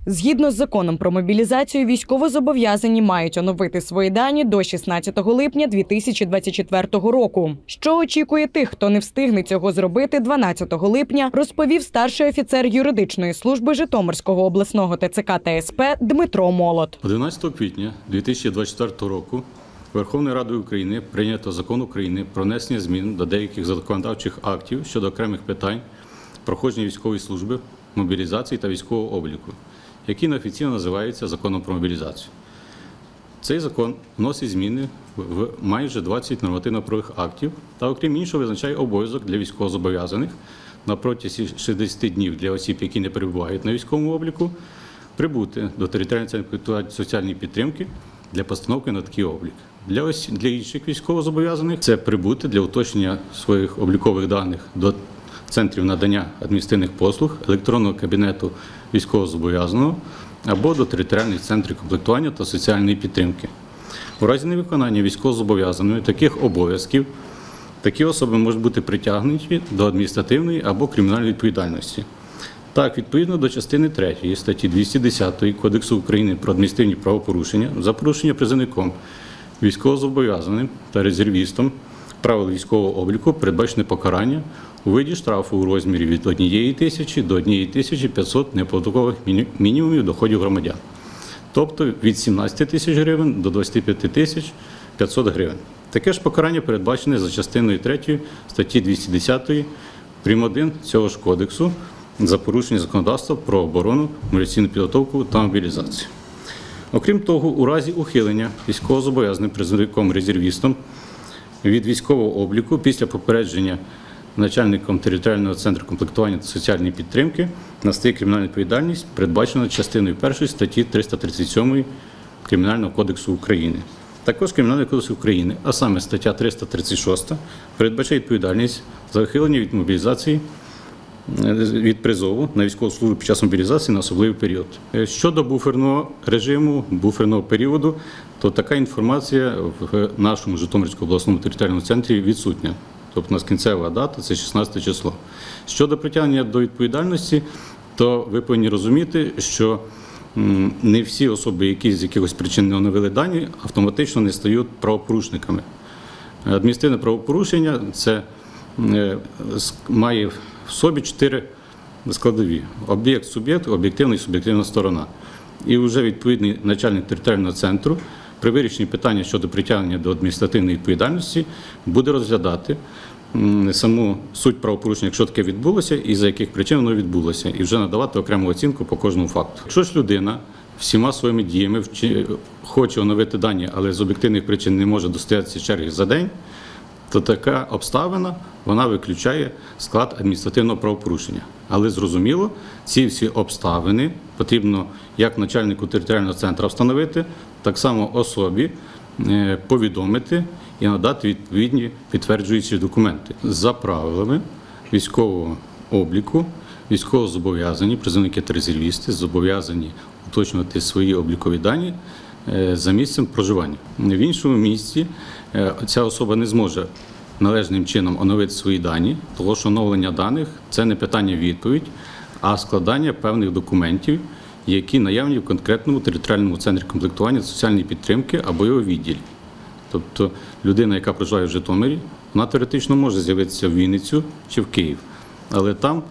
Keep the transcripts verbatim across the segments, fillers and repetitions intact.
Згідно з законом про мобілізацію, військовозобов'язані мають оновити свої дані до шістнадцятого липня дві тисячі двадцять четвертого року. Що очікує тих, хто не встигне цього зробити дванадцятого липня, розповів старший офіцер юридичної служби Житомирського обласного Т Це Ка та Ес Пе Дмитро Молот. одинадцятого квітня дві тисячі двадцять четвертого року Верховною Радою України прийнято Закон України про внесення змін до деяких законодавчих актів щодо окремих питань проходження військової служби, мобілізації та військового обліку, який неофіційно називається Законом про мобілізацію. Цей закон вносить зміни в майже двадцять нормативно-правових актів та, окрім іншого, визначає обов'язок для військовозобов'язаних на протязі шістдесят днів для осіб, які не перебувають на військовому обліку, прибути до територіального центру соціальної підтримки для постановки на такий облік. Для, ось, для інших військовозобов'язаних це прибути для уточнення своїх облікових даних до центрів надання адміністративних послуг, електронного кабінету військовозобов'язаного або до територіальних центрів комплектування та соціальної підтримки. У разі невиконання військовозобов'язаними таких обов'язків такі особи можуть бути притягнуті до адміністративної або кримінальної відповідальності. Так, відповідно до частини третьої статті двісті десять Кодексу України про адміністративні правопорушення за порушення призовником, військовозобов'язаним та резервістом правил військового обліку передбачене покарання у виді штрафу у розмірі від однієї тисячі до однієї тисячі п'ятсот неоподаткових мінімумів доходів громадян, тобто від сімнадцяти тисяч гривень до двадцяти п'яти тисяч п'ятсот гривень. Таке ж покарання передбачене за частиною третьою статті двісті десять прим. один цього ж кодексу за порушення законодавства про оборону, мобілізаційну підготовку та мобілізацію. Окрім того, у разі ухилення військовозобов'язаним призовником-резервістом від військового обліку після попередження начальником територіального центру комплектування та соціальної підтримки настає кримінальна відповідальність, передбачена частиною першої статті триста тридцять сьомої Кримінального кодексу України. Також Кримінальний кодекс України, а саме стаття триста тридцять шість, передбачає відповідальність за ухилення від мобілізації, від призову на військову службу під час мобілізації на особливий період. Щодо буферного режиму, буферного періоду, то така інформація в нашому Житомирському обласному територіальному центрі відсутня. Тобто у нас кінцева дата – це шістнадцяте число. Щодо притягнення до відповідальності, то ви повинні розуміти, що не всі особи, які з якихось причин не оновили дані, автоматично не стають правопорушниками. Адміністративне правопорушення – це має в собі чотири складові: об'єкт, суб'єкт, об'єктивна і суб'єктивна сторона. І вже відповідний начальник територіального центру при вирішенні питання щодо притягнення до адміністративної відповідальності буде розглядати саму суть правопорушення, якщо таке відбулося, і за яких причин воно відбулося, і вже надавати окрему оцінку по кожному факту. Якщо ж людина всіма своїми діями хоче оновити дані, але з об'єктивних причин не може достоятися черги за день, то така обставина, вона виключає склад адміністративного правопорушення. Але зрозуміло, ці всі обставини потрібно як начальнику територіального центру встановити, так само особі повідомити і надати відповідні підтверджуючі документи. За правилами військового обліку, військовозобов'язані, призовники та резервісти зобов'язані уточнювати свої облікові дані за місцем проживання. В іншому місці ця особа не зможе належним чином оновити свої дані, тому що оновлення даних – це не питання-відповідь, а складання певних документів, які наявні в конкретному територіальному центрі комплектування та соціальної підтримки або його відділі. Тобто людина, яка проживає в Житомирі, вона теоретично може з'явитися в Вінницю чи в Київ, але там,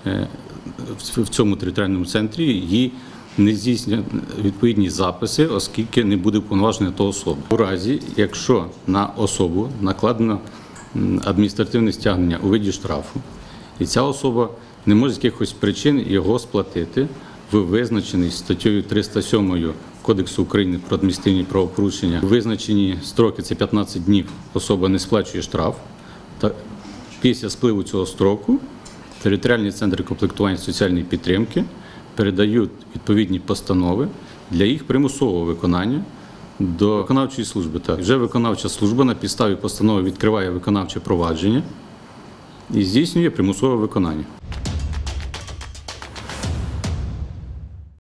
в цьому територіальному центрі, їй не здійснюють відповідні записи, оскільки не буде уповноважена та особа. У разі, якщо на особу накладено адміністративне стягнення у виді штрафу, і ця особа не може з якихось причин його сплатити в визначений статтею триста сьомою Кодексу України про адміністративні правопорушення, визначені строки – це п'ятнадцять днів, особа не сплачує штраф, та після спливу цього строку територіальні центри комплектування соціальної підтримки передають відповідні постанови для їх примусового виконання до виконавчої служби. Так, вже виконавча служба на підставі постанови відкриває виконавче провадження і здійснює примусове виконання.